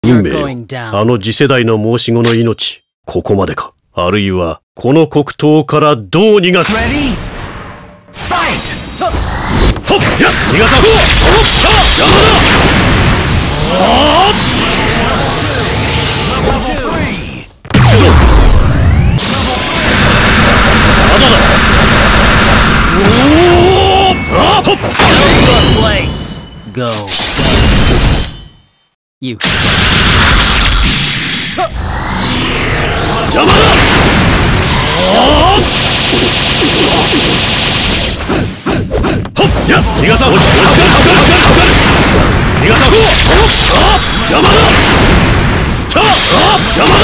運命よ、あの次世代の申し子の命、ここまでか。あるいは、この黒刀からどう逃がす。ほっ、やっ、逃がさん。邪魔だ。まだだ。 Go. You. 邪魔だ。ほっ、やっ、逃がさん。落ちる。逃がさん。邪魔だ。邪魔だ。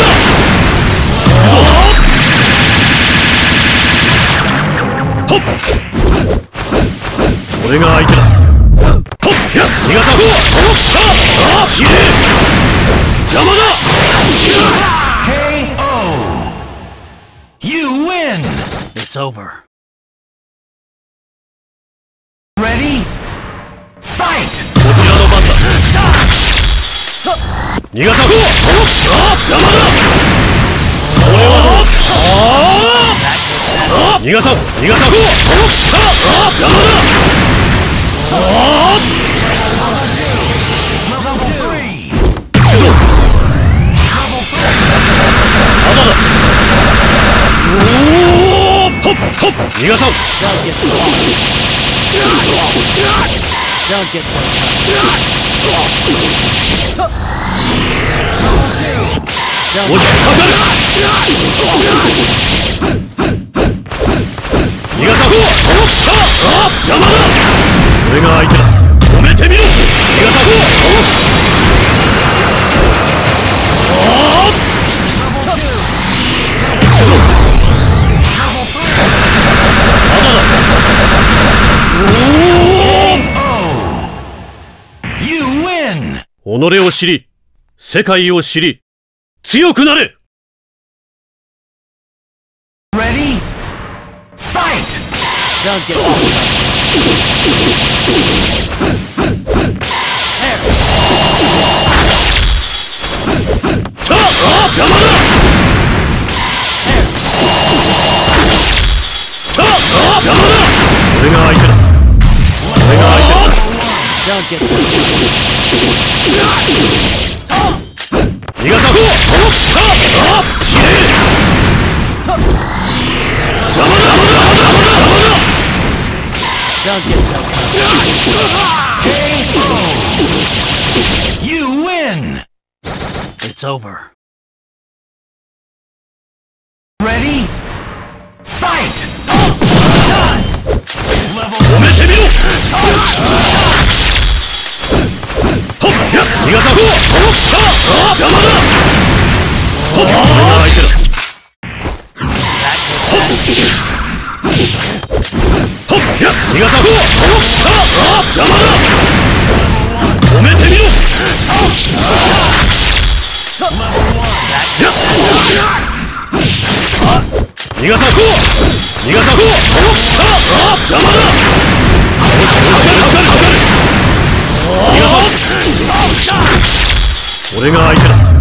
ほっ、俺が相手だ。ほっ、やっ、逃がさん。きれい。邪魔だ。 You win! It's over. Ready? Fight! こちらの番だ。逃がさん。邪魔だ。俺は逃がさん。逃がさん。邪魔だ。逃がさん。 Don't get so tough. 押しかかる。逃がさん。邪魔だ。俺が相手だ。止めてみろ。逃がさん。己を知り、世界を知り、強くなれ。 Ready? Fight! Don't get 邪魔だ。邪魔だ。俺が相手だ。俺が相手だ。 Don't get 逃がさん。きれい。邪魔だ。 Don't get so You win! It's over. Ready? Fight! 止めてみろ。ほっ、やっ、逃がさん。邪魔だ。ほっ、俺が相手だ。ほっ、やっ、逃がさん。邪魔だ。止めてみろ。やっ、逃がさん。逃がさん。邪魔だ。よし。逃がさん。俺が相手だ。